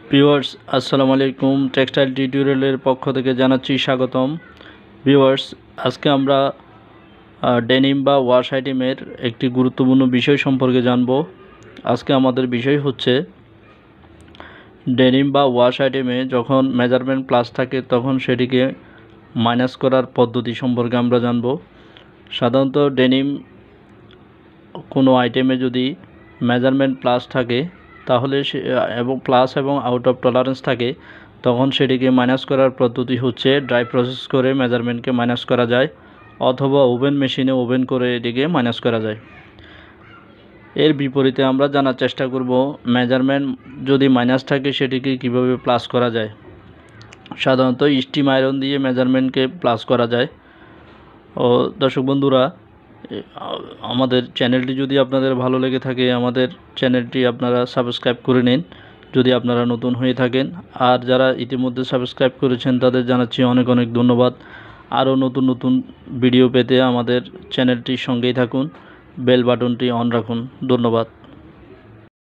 Viewers আসসালামু আলাইকুম, textile টিউটোরিয়ালের পক্ষ থেকে জানাচ্ছি স্বাগতম। ভিউয়ার্স, আজকে আমরা ডেনিম বা ওয়াশ আইটেমের একটি গুরুত্বপূর্ণ বিষয় সম্পর্কে জানব। আজকে আমাদের বিষয় হচ্ছে ডেনিম বা ওয়াশ আইটেমে যখন মেজারমেন্ট প্লাস থাকে তখন সেটিকে মাইনাস করার পদ্ধতি সম্পর্কে আমরা জানব। সাধারণত ডেনিম কোনো আইটেমে যদি মেজারমেন্ট প্লাস থাকে তাহলে এবং প্লাস এবং আউট অফ টলারেন্স থাকে তখন সেটিকে মাইনাস করার পদ্ধতি হচ্ছে ড্রাই প্রসেস করে মেজারমেন্টকে মাইনাস করা যায়, অথবা ওভেন মেশিনে ওভেন করে এটিকে মাইনাস করা যায়। এর বিপরীতে আমরা জানার চেষ্টা করব মেজারমেন্ট যদি মাইনাস থাকে সেটিকে কিভাবে প্লাস করা যায়। সাধারণত স্টিম আয়রন দিয়ে মেজারমেন্টকে প্লাস করা যায়। ও দর্শক বন্ধুরা, আমাদের চ্যানেলটি যদি আপনাদের ভালো লেগে থাকে আমাদের চ্যানেলটি আপনারা সাবস্ক্রাইব করে নিন যদি আপনারা নতুন হয়ে থাকেন। আর যারা ইতিমধ্যে সাবস্ক্রাইব করেছেন তাদের জানাচ্ছি অনেক অনেক ধন্যবাদ। আরও নতুন নতুন ভিডিও পেতে আমাদের চ্যানেলটির সঙ্গেই থাকুন, বেল বাটনটি অন রাখুন। ধন্যবাদ।